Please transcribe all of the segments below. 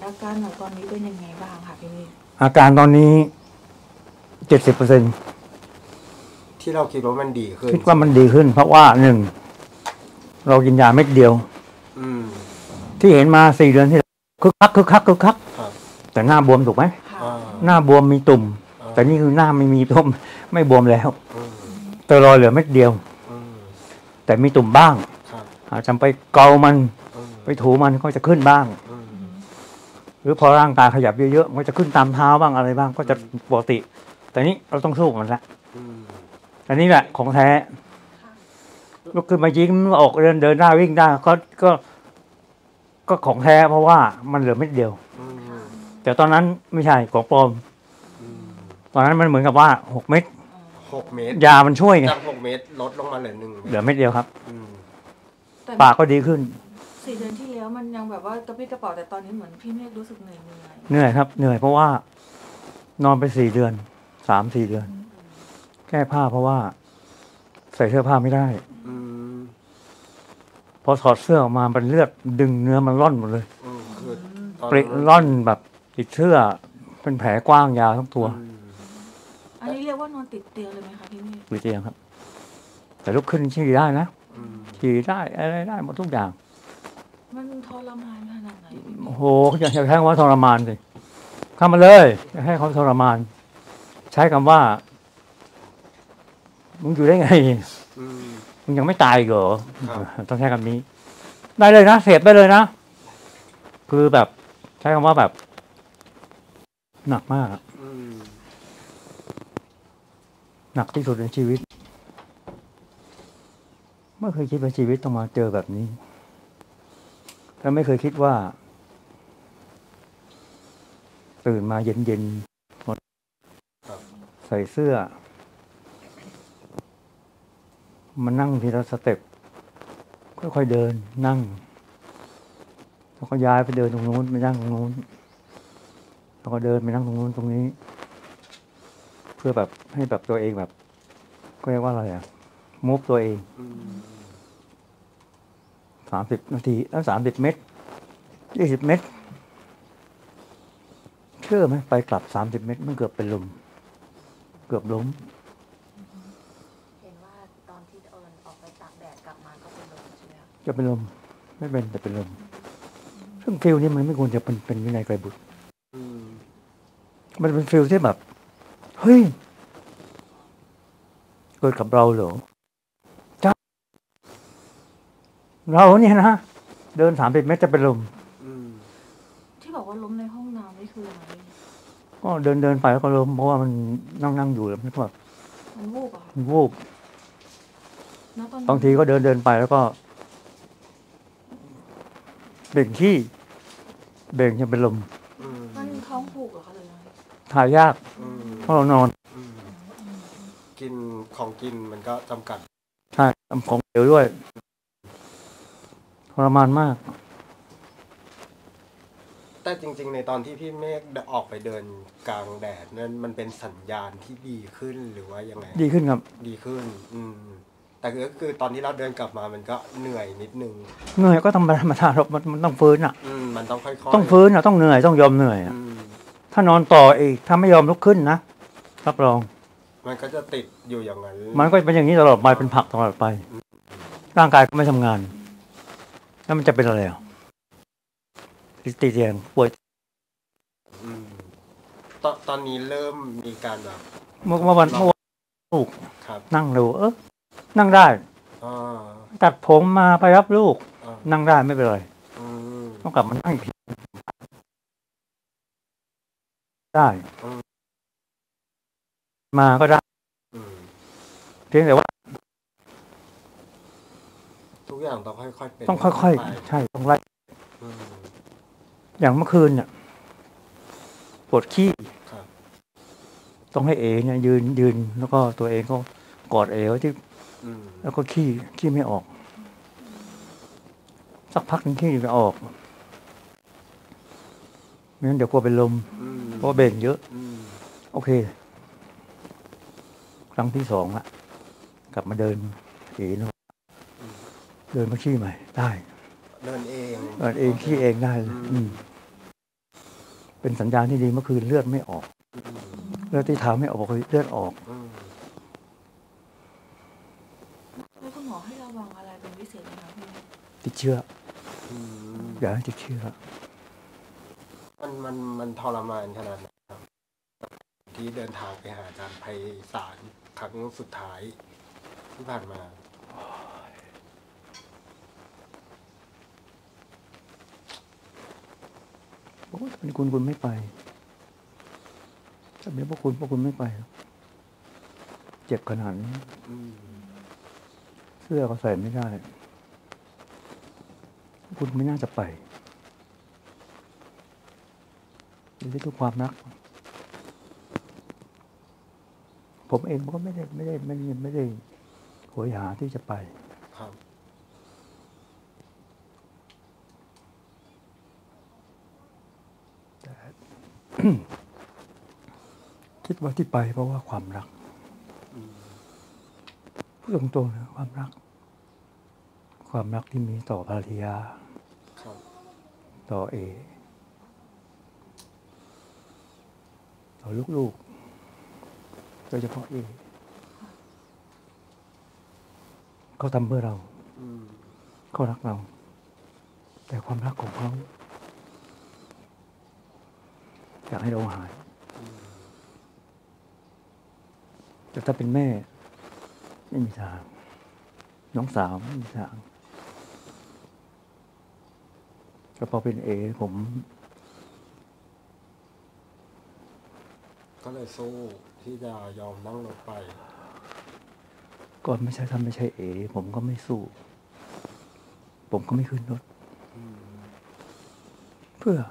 อาการหนูตอนนี้เป็นยังไงบ้างคะพี่เมฆอาการตอนนี้70% ที่เราคิดว่ามันดีขึ้นคิดว่ามันดีขึ้น เพราะว่า1เรากินยาเม็ดเดียวที่เห็นมา4 เดือนที่คึกคักแต่หน้าบวมถูกไหมหน้าบวมมีตุ่มแต่นี่คือหน้าไม่มีตุ่มไม่บวมแล้วสเตียรอยด์เหลือเม็ดเดียวแต่มีตุ่มบ้างอาจจะไปเกามันไปถูมันก็จะขึ้นบ้างหรือพอร่างกายขยับเยอะๆมันจะขึ้นตามเท้าบ้างอะไรบ้างก็จะปกติแต่นี้เราต้องสู้มันละอันนี้แหละของแท้ลุกขึ้นมายิ้มออกเดินหน้าวิ่งได้ก็ของแท้เพราะว่ามันเหลือเม็ดเดียวแต่ตอนนั้นไม่ใช่ของปลอมตอนนั้นมันเหมือนกับว่า6 เม็ดยามันช่วยไงจาก6 เม็ดลดลงมาเหลือเม็ดเดียวครับปากก็ดีขึ้น 4 เดือนที่แล้วมันยังแบบว่ากระปี้กระเป๋าแต่ตอนนี้เหมือนพี่เมฆรู้สึกเหนื่อยครับเหนื่อยเพราะว่านอนไป4 เดือน3-4 เดือนแก้ผ้าเพราะว่าใส่เสื้อผ้าไม่ได้พอถอดเสื้อออกมาเป็นเลือดดึงเนื้อมันร่อนหมดเลยปริร่อนแบบติดเสื้อเป็นแผลกว้างยาวทั้งตัวอันนี้เรียกว่านอนติดเตียงเลยไหมคะพี่เมฆติดเตียงครับแต่ลุกขึ้นขี่ได้นะขี่ได้อะไรได้หมดทุกอย่างมันทรมานขนาดไหนโอ้โหอย่าใช้คำว่าทรมานสิเข้ามาเลยอย่าให้เขาทรมานใช้คำว่ามึงอยู่ได้ไงมึงยังไม่ตายเหรอต้องใช้คำนี้ได้เลยนะเสพได้เลยนะคือแบบใช้คำว่าแบบหนักมากหนักที่สุดในชีวิตไม่เคยคิดว่าชีวิตต้องมาเจอแบบนี้และไม่เคยคิดว่าตื่นมาเย็นๆใส่เสื้อมานั่งทีละสเต็ปค่อยๆเดินนั่งแล้วก็ย้ายไปเดินตรงนู้นไปนั่งตรงนู้นแล้วก็เดินไปนั่งตรงนู้นตรงนี้เพื่อแบบให้แบบตัวเองแบบก็เรียกว่าอะไรมูฟตัวเอง30 นาทีแล้ว30 เมตร20 เมตรเชื่อไหมไปกลับ30 เมตรมันเกือบเป็นลมเกือบล้มเห็นว่าตอนที่ออกไปตากแดดกลับมาก็เป็นลมใช่ไหมคะจะเป็นลมไม่เป็นแต่เป็นลมซึ่งฟิลนี้มันไม่ควรจะเป็นวินัยไกรบุตรมันเป็นฟิลที่แบบเฮ้ยเกิดกับเราเหรอจ้าเราเนี่ยนะเดิน30 เมตรจะเป็นลมที่บอกว่าล้มในห้องน้ำนี่คืออะไรก็เดินไปแล้วก็ล้มเพราะว่ามันนั่งอยู่แล้วมันก็แบบมันวูบอ่ะวูบบางทีก็เดินไปแล้วก็เบ่งขี้เบ่งจะเป็นลมมันท้องผูกเหรอคะหรือไงถ่ายยากเพราะเรานอนกินของกินมันก็จำกัดใช่ของเหลวด้วยทรมานมากแต่จริงๆในตอนที่พี่เมฆออกไปเดินกลางแดดนั้นมันเป็นสัญญาณที่ดีขึ้นหรือว่ายังไงดีขึ้นครับดีขึ้นแต่ก็คือตอนที่เราเดินกลับมามันก็เหนื่อยนิดนึงเหนื่อยก็ต้องธรรมชาติมันต้องฟื้นมันต้องค่อยๆต้องฟื้นต้องเหนื่อยต้องยอมเหนื่อยถ้านอนต่ออีกถ้าไม่ยอมลุกขึ้นนะรับรองมันก็จะติดอยู่อย่างนั้นมันก็เป็นอย่างนี้ตลอดไปเป็นผักตลอดไปร่างกายก็ไม่ทำงานแล้วมันจะเป็นอะไรติดเตียงป่วยตอนนี้เริ่มมีการแบบเมื่อวันลูกนั่งดูนั่งได้ตัดผมมาไปรับลูกนั่งได้ไม่เป็นไรต้องกลับมานั่งอีกได้มาก็ได้เพียงแต่ว่าทุกอย่างต้องค่อยๆเป็นต้องค่อยๆใช่ต้องไล่อย่างเมื่อคืนเนี่ยปวดขี้ต้องให้เนี่ยยืนแล้วก็ตัวเองก็กอดไว้ที่แล้วก็ขี้ไม่ออกสักพักนึงขี้จะออกไม่งั้นเดี๋ยวกลัวเป็นลมเพราะเบ่งเยอะโอเคครั้งที่2ละกลับมาเดินเดินมาขี้ใหม่ได้เดินเองขี้เองได้เป็นสัญญาณที่ดีเมื่อคืนเลือดไม่ออกเลือดที่เท้าไม่ออกเลือดออกแล้วคุณหมอให้ระวังอะไรเป็นพิเศษไหมคะพี่ติดเชื้ออย่าให้ติดเชื้อมันทรมานขนาดไหนครับ ที่เดินทางไปหาอาจารย์ไพศาลครั้งสุดท้ายที่ผ่านมาโอ้ยเป็นคุณไม่ไปถ้าเป็นพวกคุณไม่ไปหรอกเจ็บขนาดนี้เสื้อก็ใส่ไม่ได้ คุณไม่น่าจะไปนี่คือความรัก ผมเองก็ไม่ได้โหยหาที่จะไปครับคิดว่าที่ไปเพราะว่าความรักพูดตรงๆนะความรักที่มีต่อภรรยาครับต่อต่อลูกๆโดยเฉพาะเขาทำเพื่อเราเขารักเรา แต่ความรักของเขาอยากให้เราหายแต่ถ้าเป็นแม่ไม่มีทางน้องสาวไม่มีทางแต่พอเป็นผมก็เลยสู้ที่จะยอมนั่งรถไปก่อนไม่ใช่ทำไม่ใช่ผมก็ไม่สู้ ผมก็ไม่ขึ้นรถเพื่อ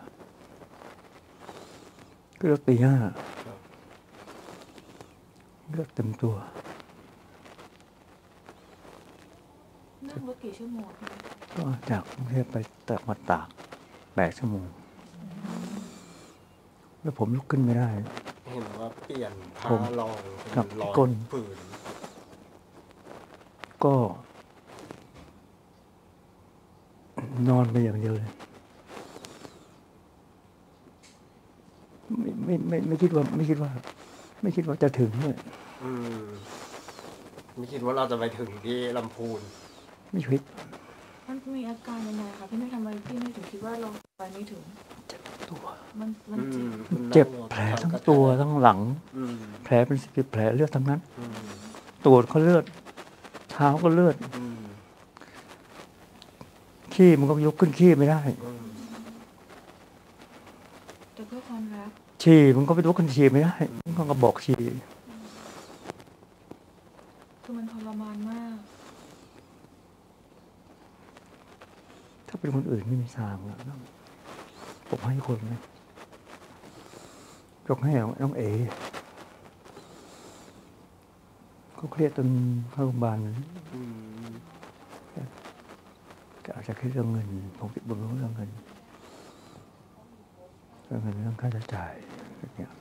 คือรถตี 5เลือดเต็มตัวนั่งรถกี่ชั่วโมงพี่ก็จากกรุงเทพไปมาตาก8 ชั่วโมง แล้วผมลุกขึ้นไม่ได้เห็นว่าเปลี่ยนผ้าผมรองกับเป็นร้อยก้นผืนก็นอนไปอย่างเดียวเลย ไม่คิดว่าจะถึงเลยไม่คิดว่าเราจะไปถึงที่ลำพูนไม่คิดมันมีอาการยังไงคะพี่ไม่ทำไมพี่ไม่ถึงคิดว่าเราไปไม่ถึงเจ็บตัวมันเจ็บเจ็บแผลทั้งตัวทั้งหลัง แผลเป็น10 แผลเลือดทั้งนั้น ตูดก็เลือด เท้าก็เลือด ขี้มันก็ยกขึ้นขี้ไม่ได้แต่เพื่อความรักฉี่มันก็ไปยกขึ้นฉี่ไม่ได้ มันก็บอกฉี่คือมันทรมานมากถ้าเป็นคนอื่นไม่มีทางแล้วผมให้คนไหมยกให้น้องเขาเครียดจนเข้าโรงพยาบาลก็อาจจะเครียดเรื่องเงินผมติดบนเรื่องเงินเรื่องค่าใช้จ่ายอย่างเงี้ย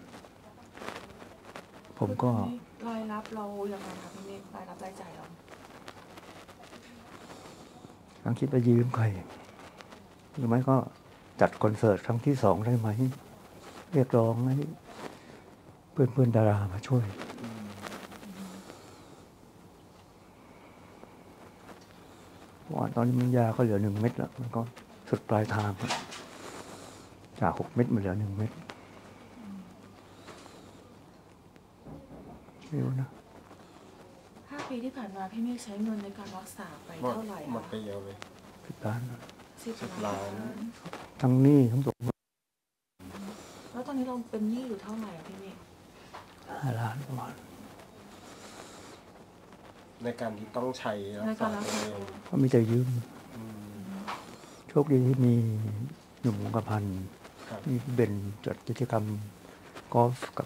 ผมก็รายรับเรายังไงคะพี่เมฆรายรับรายจ่ายเราทั้งคิดว่ายืมใครหรือไม่ก็จัดคอนเสิร์ตครั้งที่ 2ได้ไหมเรียกร้องให้เพื่อนดารามาช่วยว่าตอนนี้มันยาก็เหลือ1 เม็ดแล้วมันก็สุดปลายทางจาก6 เม็ดมันเหลือ1 เม็ดไม่รู้นะ 5 ปีที่ผ่านมาพี่เมฆใช้เงินในการรักษาไปเท่าไหร่หมดคะไปเยอะเลย 10 ล้าน 10 ล้านทั้งหนี้ทั้งตัวแล้วตอนนี้เราเป็นหนี้อยู่เท่าไหร่อะพี่เมฆ 5 ล้านประมาณในการที่ต้องใช้รัในกกาษารรักตัวษาเองก็มีแต่ยืมโชคดีที่มีหนุ่มกระพันครับมีเบนจัดกิจกรรมกอล์ฟกับ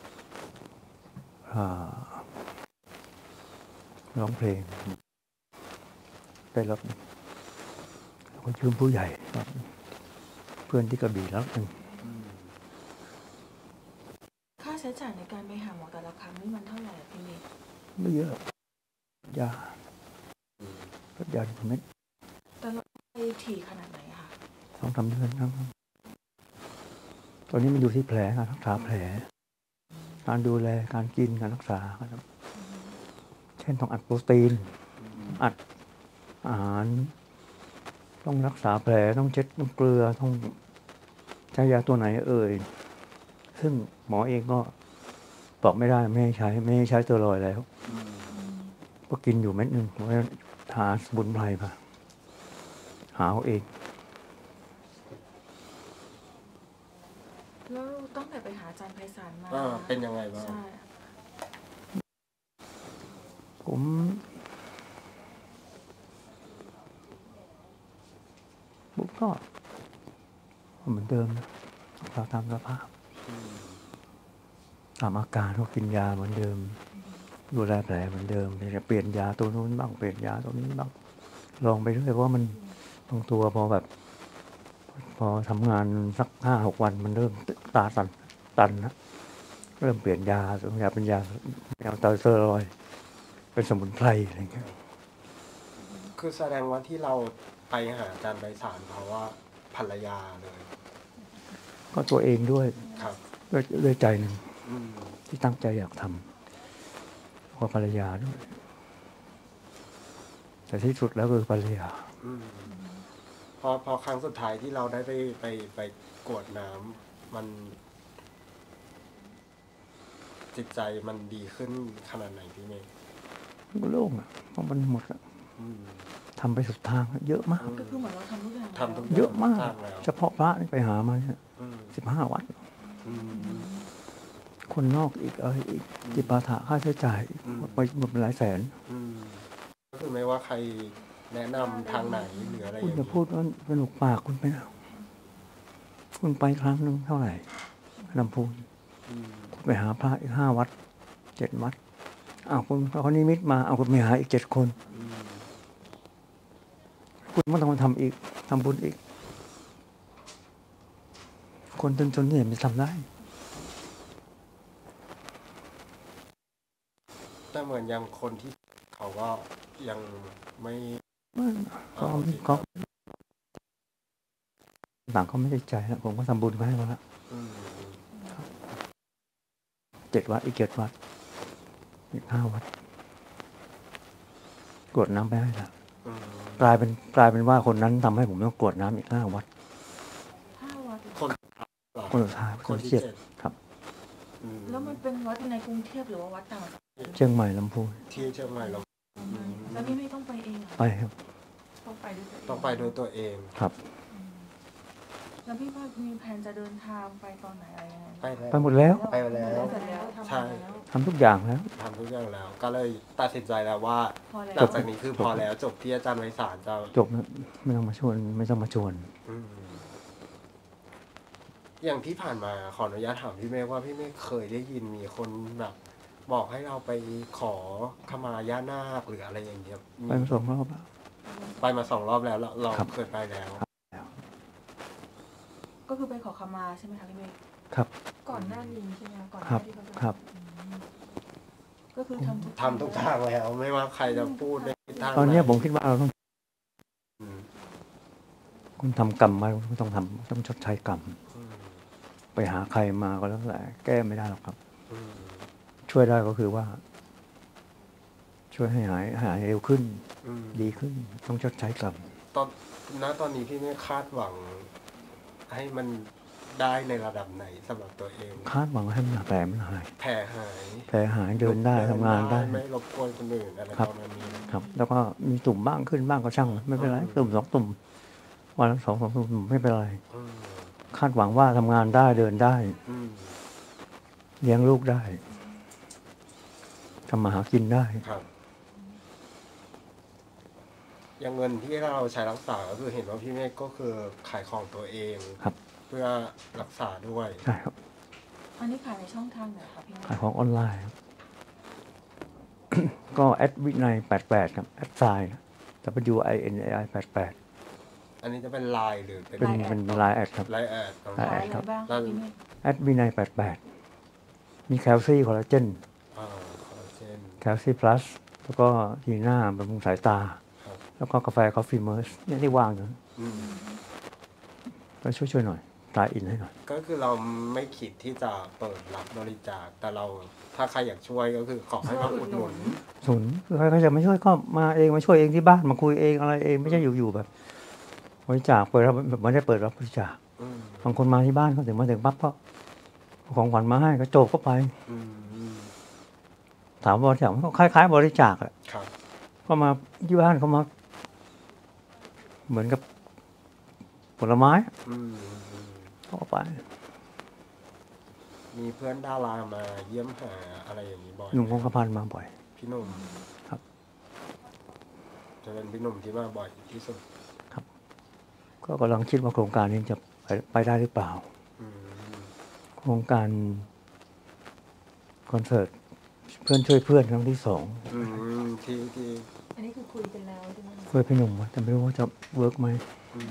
ร้องเพลงได้รับคนยืมผู้ใหญ่ครับเพื่อนที่กระบี่แล้วหนึ่งค่าใช้จ่ายในการไปหาหมอแต่ละครั้งนี่มันเท่าไหร่อะพี่เมฆไม่เยอะยาลดยา1 เม็ดแต่เราไปถี่ขนาดไหนอะคะ 2-3 เดือนครั้งตอนนี้มันอยู่ที่แผลการรักษาแผล การดูแลการกินการรักษาครับเช่นต้องอัดโปรตีน อัดอาหาร ต้องรักษาแผลต้องเช็ดน้ำเกลือต้องใช้ยาตัวไหนซึ่งหมอเองก็บอกไม่ได้ไม่ให้ใช้สเตียรอยด์แล้วก็กินอยู่เม็ดหนึ่งเพราะฉะนั้นหาสมุนไพรมาหาเอาเองแล้วตั้งแต่ไปหาอาจารย์ไพศาลมาเป็นยังไงบ้างใช่ผมก็เหมือนเดิมนะเราตามสภาพตามอาการก็กินยาเหมือนเดิมดูแลแผลเหมือนเดิมแต่จะเปลี่ยนยาตัวนู้นบ้างเปลี่ยนยาตัวนี้บ้างลองไปเรื่อยเพราะว่ามันบางตัวพอทำงานสัก5-6 วันมันเริ่มตาตันนะเริ่มเปลี่ยนยาเป็นยาสเตียรอยด์เป็นสมุนไพรอะไรอย่างเงี้ยคือแสดงว่าที่เราไปหาอาจารย์ไพศาลเพราะว่าภรรยาเลยก็ตัวเองด้วยครับด้วยใจหนึ่งอืมที่ตั้งใจอยากทำเพราะภรรยาด้วย แต่ที่สุดแล้วคือภรรยาอืมพอครั้งสุดท้ายที่เราได้ไปกรวดน้ำมัน จิตใจมันดีขึ้นขนาดไหนพี่เมย์มันก็โล่งอ่ะเพราะมันหมดอะอืมทำไปสุดทางเยอะมากก็คือเหมือนเราทำทุกอย่างทำทุกเยอะมากทำแล้วเฉพาะพระนี่ไปหามาเนี่ยอืม 15 วัดอืมคนนอกอีกอะไรอีกจิปาถะค่าใช้จ่ายอีกอืมไปหมดเป็นหลายแสนอืมก็คือไม่ว่าใครแนะนำทางไหนหรืออะไรอคุณย่างจะนี้พูดว่าสนุกปากคุณไปนะคุณไปครั้งหนึงเท่าไหร่ลำพูนอืมคุณไปหาพระอีก5 วัด 7 วัดอ้าวคุณเขานิมิตมาเอาคุณไปหาอีก7 คนอืมคุณไม่ต้องมาทำอีกทำบุญอีก คนจนๆเนี่ยมันทำได้แต่เหมือนยังคนที่เขาก็ยังไม่เขาต่างเขาไม่ได้ใจแล้วผมก็ทำบุญมาให้มาละอืม 7 วัดอีก7 วัดอีก5 วัดกรวดน้ำไปให้ละอืมกลายเป็นว่าคนนั้นทำให้ผมต้องกรวดน้ำอีก5 วัด 5 วัดคนเหรอคนสุดท้ายคนที่เจ็ดเจ็ดครับอืมแล้วมันเป็นวัดในกรุงเทพหรือว่าวัดต่างจังหวัดเชียงใหม่ลำพูนที่เชียงใหม่เราแล้วพี่ไม่ต้องไปเองเหรอไปครับต้องไปด้วยตัวเองต้องไปโดยตัวเองครับแล้วพี่ว่ามีแผนจะเดินทางไปตอนไหนอะไรยังไงไปแล้วไปหมดแล้วไปแล้วเสร็จแล้วทำใช่แล้วทำทุกอย่างแล้วทำทุกอย่างแล้ว ก็เลยตัดสินใจแล้วว่าพอแล้วหลังจากนี้คือพอแล้วจบที่อาจารย์ไพศาลจะจบนะไม่ต้องมาชวนอืมอย่างที่ผ่านมาขออนุญาตถามพี่เมฆว่าพี่เมฆเคยได้ยินมีคนแบบ บอกให้เราไปขอขมาย่านาคหรืออะไรอย่างเงี้ยไปมา2 รอบแล้วไปมา2 รอบแล้วเราครับเคยไปแล้วก็คือไปขอขมาใช่ไหมคะพี่เมย์ครับก่อนหน้านี้ใช่ไหมคะก่อนหครัน้าบที่เขาจะครับก็คือทำทุกทำทุกทางแล้ว ไม่ว่าใครจะพูดในทางตอนเนี้ยไหผมคิดว่าเราต้องอืมคุณทำกรรมมาคุณต้องชดใช้กรรมอืมไปหาใครมาก็แล้วแต่แก้ไม่ได้หรอกครับอืมช่วยได้ก็คือว่า ช่วยให้หายเร็วขึ้นอืมดีขึ้น ต้องชดใช้กรรมตอนนี้พี่ไม่คาดหวัง ให้มันได้ในระดับไหนสำหรับตัวเองคาดหวังให้แผลมันหายแผลหายแผลหายเดินได้ทำงานได้ไม่รบกวนคนอื่นอะไรครับประมาณนี้นะครับแล้วก็มีตุ่มบ้างขึ้นบ้างก็ช่างไม่เป็นไรตุ่ม2 ตุ่มวันละ2-3 ตุ่มไม่เป็นไรอืมคาดหวังว่าทำงานได้เดินได้อืมเลี้ยงลูกได้ทำมาหากินได้ครับ อย่างเงินที่เราใช้รักษาก็คือเห็นว่าพี่เมฆก็คือขายของตัวเองครับเพื่อรักษาด้วยใช่ครับอันนี้ขายในช่องทางไหนคะพี่เมขายย์ของออนไลน์ครับ ก็แอดวินัย88ครับแอดไซน์ WINAI 88 อันนี้จะเป็นไลน์หรือเป็นเป็นไลน์แอดครับไลน์แอดไลน์ขายแอดอะไรครับบ้างแล้วพี่เมย์แอดวินัย88มีแคลซี่คอลลาเจนคอลลาเจนแคลซี่พลัสแล้วก็ทีน่าบำรุงสายตาครับแล้วก็กาแฟคอฟฟี่เมอร์สเนี่ยที่วางอยู่อืมก็ช่วยหน่อยตายอินให้หน่อยก็คือเราไม่คิดที่จะเปิดรับบริจาคแต่เราถ้าใครอยากช่วยก็คือขอให้มาอุดหนุนศูนย์ใครก็จะมาช่วยก็มาเองมาช่วยเองที่บ้านมาคุยเองอะไรเองไม่ใช่อยู่ๆแบบบริจาคเปิดรับแบบไม่ได้เปิดรับบริจาคบางคนมาที่บ้านเขาถึงมาถึงปั๊บก็เอาของขวัญมาให้ก็โจกเข้าไปถามบริจาคมันก็คล้ายๆบริจาคแหละก็มาที่บ้านเขามาเหมือนกับผลไม้เข้าไปมีเพื่อนดารามาเยี่ยมหาอะไรอย่างนี้บ่อยหนุ่มคงกระพันมาบ่อยพี่หนุ่มครับจะเป็นพี่หนุ่มที่มาบ่อยที่สุดครับ ก็กำลังคิดว่าโครงการนี้จะไปได้หรือเปล่าโครงการคอนเสิร์ตเพื่อนช่วยเพื่อนครั้งที่2 ที่อันนี้คือคุยกันแล้วใช่ไหมคุยพี่หนุ่มแต่ไม่รู้ว่าจะเวิร์กไหม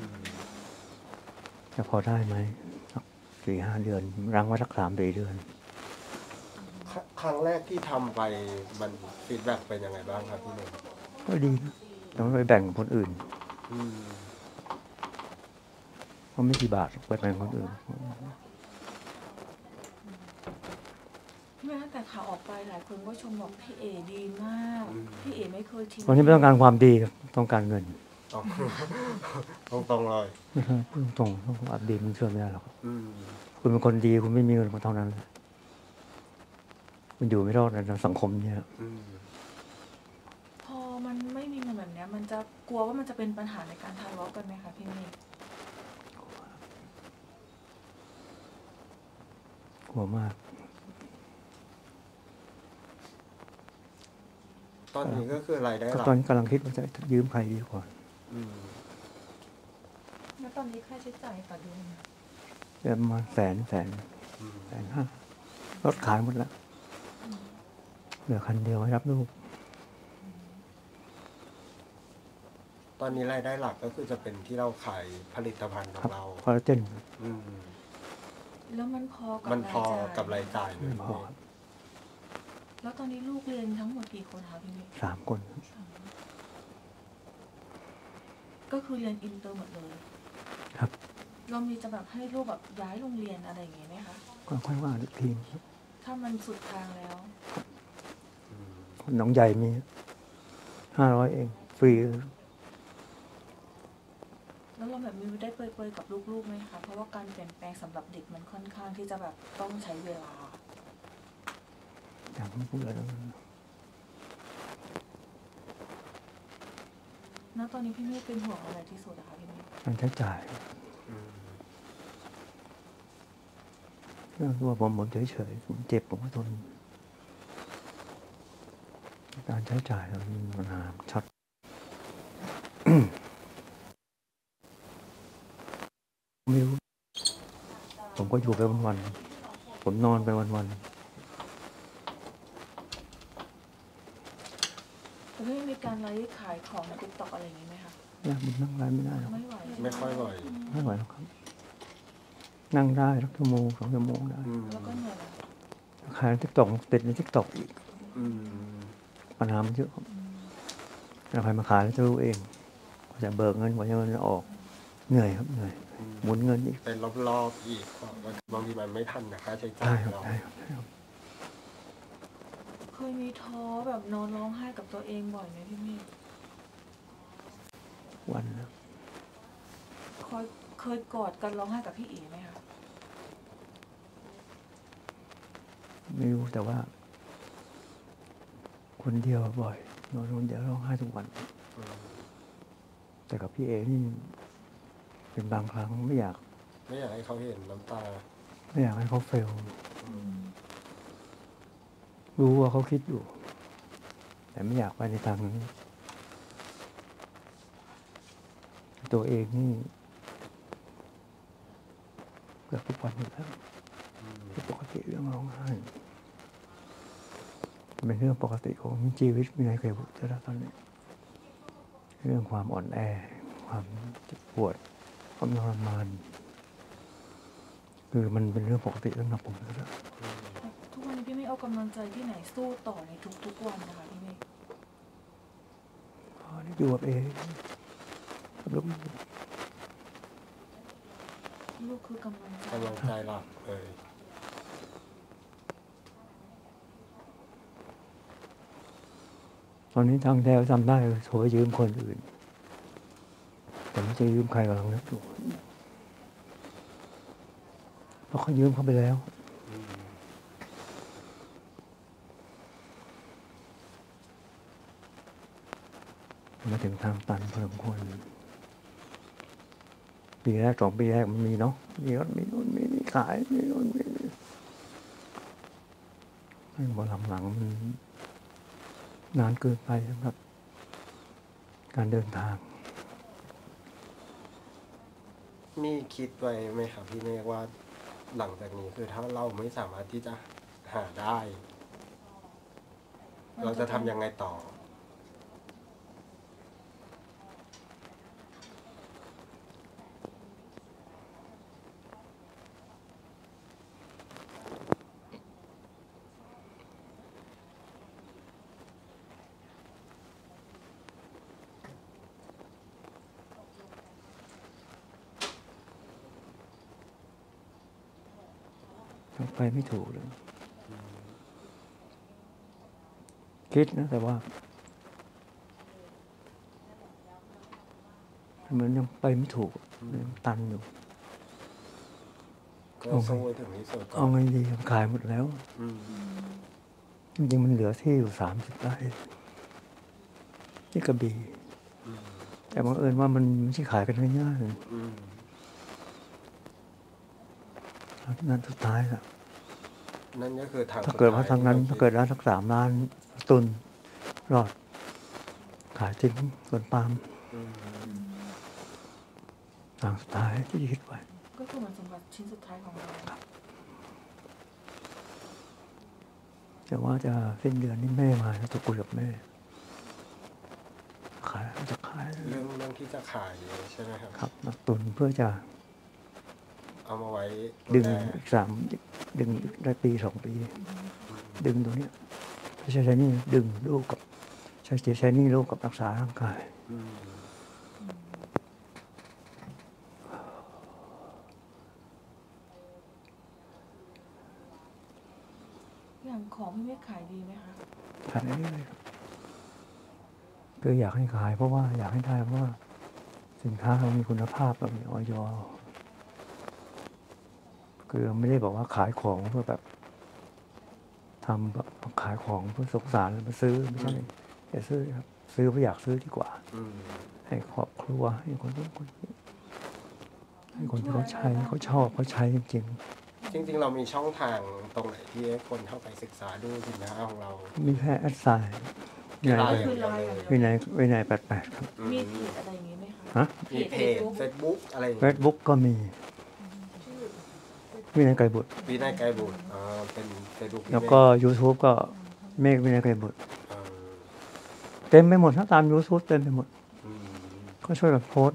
จะพอได้ไหมสัก 4-5 เดือนรังไว้สัก 3-4 เดือนครั้งแรกที่ทำไปมันฟีดแบ็กเป็นยังไงบ้างครับพี่หนุ่มก็ดีนะแต่ไม่ไปแบ่งกับคนอื่นเพราะไม่กี่บาทไปแบ่งคนอื่นแม้แต่ข่าวออกไปหลายคนก็ชมบอกพี่เอดีมากพี่เอไม่เคยทิ้งวันนี้ไม่ต้องการความดีครับต้องการเงินตรงๆเลยไม่ใช่พูดตรงๆความดีมันเชื่อไม่ได้หรอกคุณเป็นคนดีคุณไม่มีเงินมาเท่านั้นมันอยู่ไม่รอดในสังคมเนี่ยพอมันไม่มีเงินแบบนี้มันจะกลัวว่ามันจะเป็นปัญหาในการทะเลาะกันไหมคะพี่เมย์กลัวมากตอนนี้ก็คือรายได้หลักตอนนี้กำลังคิดว่าจะยืมใครดีกว่าแล้วตอนนี้ค่าใช้จ่ายต่อเดือนจะประมาณ100,000 รถขายหมดแล้วเหลือคันเดียวให้รับลูกตอนนี้รายได้หลักก็คือจะเป็นที่เราขายผลิตภัณฑ์ของเราคอลลาเจนแล้วมันพอกับมันพอกับรายจ่ายไหมไม่พอแล้วตอนนี้ลูกเรียนทั้งหมดกี่คนคะพี่เมย์ 3 คนก็คือเรียนอินเตอร์หมดเลยครับเรามีจะแบบให้ลูกแบบย้ายโรงเรียนอะไรอย่างเงี้ยไหมคะก็ค่อยว่าอีกทีถ้ามันสุดทางแล้วน้องใหญ่มี500เองฟรีแล้วเราแบบมีได้เปรยๆกับลูกๆไหมคะเพราะว่าการเปลี่ยนแปลงสำหรับเด็กมันค่อนข้างที่จะแบบต้องใช้เวลาอย่างที่พูดเลยนะณตอนนี้พี่เมฆเป็นห่วงอะไรที่สุดอะคะพี่เมฆการใช้จ่ายเรื่องตัวผมเฉยๆผมเจ็บผมก็ทนการใช้จ่ายเรามีปัญหาช็อต ไม่รู้ผมก็อยู่ไปวันๆผมนอนไปวันแต่พี่มีการไลฟ์ขายของในติ๊กต็อกอะไรอย่างงี้ไหมคะๆเนี่ยมันนั่งได้ไม่ได้หรอกไม่ไหวไม่ค่อยบ่อยไม่ไหวหรอกครับ นั่งได้สักชั่วโมง2 ชั่วโมงได้แล้วก็เหนื่อยแล้วขายทิกตอกติดในทิกตอกอีกปัญหามันเยอะครับแล้วใครมาขายแล้วจะรู้เองกว่าจะเบิกเงินกว่าจะเงินจะออกเหนื่อยครับเหนื่อยหมุนเงินอีกเป็นรอบๆอีกบางทีมันไม่ทันนะค่าใช้จ่าได้ยครับเราได้ครับได้ครับเคยมีท้อแบบนอนร้องไห้กับตัวเองบ่อยไหมพี่เมฆวันนะเคยกอดกันร้องไห้กับพี่เอ๋ไหมคะไม่รู้แต่ว่า คนเดียวบ่อยนอนคนเดียวร้องไห้ทุกวัน แต่กับพี่เอนี่เป็นบางครั้งไม่อยากไม่อยากให้เขาเห็นน้ำตาไม่อยากให้เขาเฟลรู้ว่าเขาคิดอยู่ แต่ไม่อยากไปในทางนี้ตัวเองนี่เกือบทุกวันอยู่แล้วปกติเรื่องร้องไห้เป็นเรื่องปกติของชีวิตมีอะไรเคยพูดแล้วตอนนี้ เรื่องความอ่อนแอ ความเจ็บปวดความทรมานคือมันเป็นเรื่องปกติสำหรับผมแล้วทุกวันนี้พี่เมฆเอากำลังใจที่ไหนสู้ต่อในทุกๆวันนะคะพี่เมฆอยู่กับเองกับลูกลลูกคือกำลังใจกำลังใจหลักเลยตอนนี้ทางแถวจำได้โทรไปยืมคนอื่นแต่ไม่จะยืมใครกำลังนึกอยู่เพราะเขายืมเขาไปแล้วมาถึงทางตันพอสมควรปีแรก2 ปีแรกมันมีเนาะมีรถมีนู่นมีนี่ขายมีนู่นมีนี่พอหลังๆมันนานเกินไปสำหรับการเดินทางนี่คิดไว้ไหมครับพี่เมฆว่าหลังจากนี้คือถ้าเราไม่สามารถที่จะหาได้ เราจะทำยังไงต่อไปไม่ถูกเลย คิดนะแต่ว่าเหมือนยังไปไม่ถูกยังตันอยู่ก็สู้ให้ถึงที่สุดก่อเอานไงดีขายหมดแล้วอืมจริงๆมันเหลือที่อยู่30 ไร่ที่กระบี่อืมแต่บังเอิญว่ามันไม่ใช่ขายกันง่ายๆเลยอืมนั่นสุดท้ายละนั่นก็คือทางถ้าเกิดว่าทางนั้นสุถ้าท้ยเกิดร้านสัก3 ล้านตุนรอด ขายทิ้งสวนปาล์มอืมทางสุดท้ายที่คิดไว้ก็คือเหมือนสมบัติชิ้นสุดท้ายของเราแต่ว่าจะสิ้นเดือนนี้แม่มาจะคุยกับแม่ขายจะขายเรื่องที่จะขายใช่ไหมครับครับนักตุนเพื่อจะเอามาไว้ดึงแลอีกดึงอีกได้ปี2 ปี ดึงตรงเนี้ยไม่ใช่ใช้นี่ดึงลูกกับใช้นี่ลูกกับรักษาร่างกายอืมอย่างของพี่เมฆขายดีไหมคะขายได้เลยครับคืออยากให้ขายเพราะว่าอยากให้ได้เพราะว่าสินค้าเรามีคุณภาพเรามีออยคือไม่ได้บอกว่าขายของเพื่อแบบทำแบบขายของเพื่อสงสารมาซื้อไม่ใช่อย่าซื้อครับ ซื้อเพราะอยากซื้อดีกว่าอืมให้ครอบครัวให้คนที่ให้คนที่เขาใช้เขาชอบเขาใช้จริงจริงๆ เรามีช่องทางตรงไหนที่ให้คนเข้าไปศึกษาดูสินค้าของเราๆมีแค่แอดไซน์วินัยไลน์คือไลน์อย่างเดียววินัย88ครับมีเพจอะไรอย่างงี้ไหมคะฮะมีเพจ Facebook อะไรอย่างเฟเงี้ยซบุ๊กก็มีชื่อวินัยไกรบุตรวินัยไกรบุตรเป็น Facebook แล้วก็ YouTube ก็เมฆวินัยไกรบุตรเอ่อเต็มไปหมดถ้าตาม YouTube เต็มไปหมดอืมก็ช่วยกันโพสต์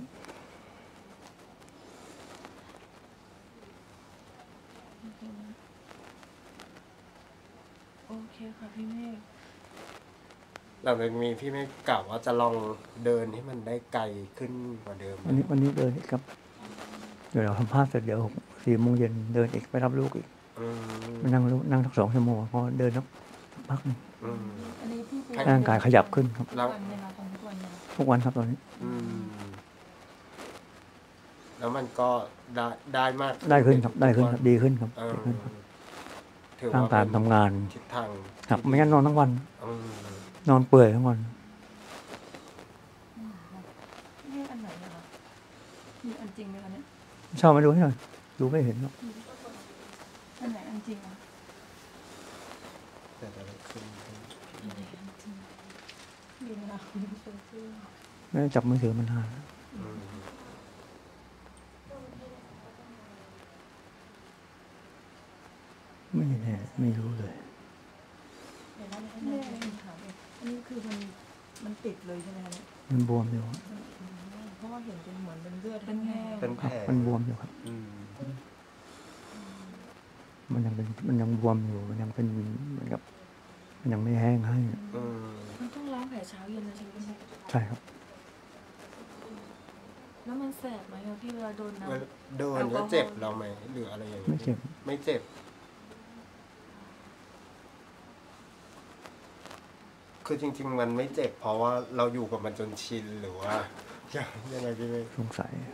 โอเคค่ะพี่เมฆหลังจากนี้พี่ไม่กล่าวว่าจะลองเดินให้มันได้ไกลขึ้นกว่าเดิมวันนี้เดินอีกครับ เดี๋ยวเราทำภาพเสร็จเดี๋ยว4 โมงเย็นเดินอีกไปรับลูกอีกอืมไปนั่งสัก2 ชั่วโมงพอเดินสักพักหนึ่งอืมอันนี้พี่ไปร่างกายขยับขึ้นครับทุกวันเวลาทำทุกวันเนี่ยทุกวันครับตอนนี้อืมแล้วมันก็ได้มากได้ขึ้นครับได้ขึ้นครับดีขึ้นครับเออดีขึ้นครับถือร่างว่ากายเป็นทำงานทิศทางครับไม่งั้นนอนทั้งวันอืมนอนเปื่อยทั้งวันพี่เมฆอันไหนอะคะมีอันจริงไหมคะเนี่ยชอบมาดูให้หน่อยดูไม่เห็นหรอกอันไหนอันจริงอะแต่จะได้ขึ้นอันไหนอันจริงดีนะคะคุณผู้ชมชื่อแม่จับมือถือมันนานอืมไม่แน่ไม่รู้เลยเดี๋ยวนะแม่ถามเลยอันนี้คือมันติดเลยใช่ไหมคะเนี่ยมันบวมอยู่เพราะว่าเห็นเป็นเหมือนเป็นเลือดเป็นแห้งเป็นคแผรับลมันบวมอยู่ครับอืมมันยังบวมอยู่มันยังเป็นเหมือนกับมันยังไม่แห้งให้อืมมันต้องล้างแผลเช้าเย็นนะใช่ไหมคะใช่ครับแล้วมันแสบไหมอะพี่เวลาโดนน้ำโดนแล้วเจ็บเราไหมหรืออะไรอย่างเงี้ยไม่เจ็บไม่เจ็บ คือจริง ๆ มันไม่เจ็บ เพราะว่าเราอยู่กับมันจนชินหรือว่า ยังไงพี่เมฆสงสัย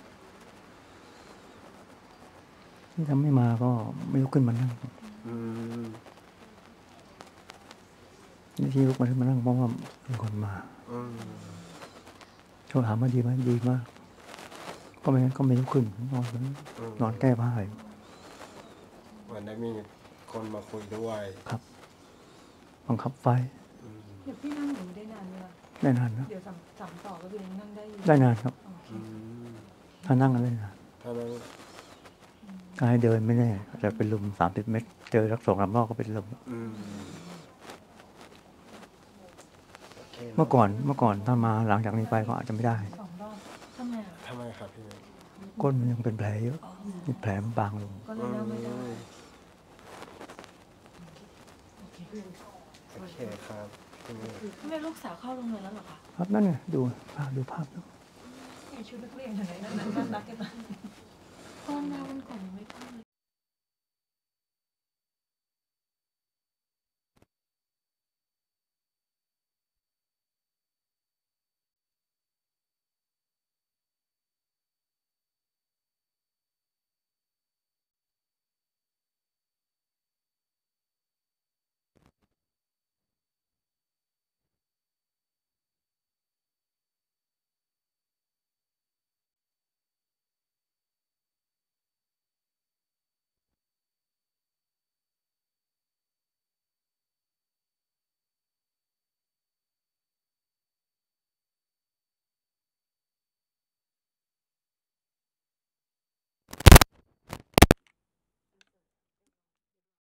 ที่ทำไม่มาก็ไม่ลุกขึ้นมานั่งอืมที่ลุกมาขึ้นมานั่งเพราะว่าเป็นคนมาอืมช่วยถามว่าดีไหมดีมาก ก็ไม่งั้นก็ไม่ลุกขึ้นนอนแก้ผ้าอยู่วันได้มีคนมาคุยด้วยครับบังคับไฟอืมเดี๋ยวพี่นั่งอยู่ได้นานไหมคะได้นานนะเดี๋ยวสามต่อก็คือยังนั่งได้อยู่ได้นานครับโอเคอืมถ้านั่งกันได้นานถ้านั้นถ้าให้เดินไม่แน่อาจจะเป็นลม30 เมตร เจอสัก2-3 รอบก็เป็นลมอืมโอเคเมื่อก่อนถ้ามาหลังจากนี้ไปก็อาจจะไม่ได้ 2 รอบทำไมอะทำไมครับพี่เมฆก้นมันยังเป็นแผลเยอะอ๋อมีแผลมันบางลงก็เลยนั่งไม่ได้โอเคครับพี่เมฆพี่เมฆลูกสาวเข้าโรงเรียนแล้วเหรอคะครับนั่นไงดูภาพมีชุดนักเรียนอะไรนั่นนักกันนะตอนมาวันก่อนยังไม่เข้าเลย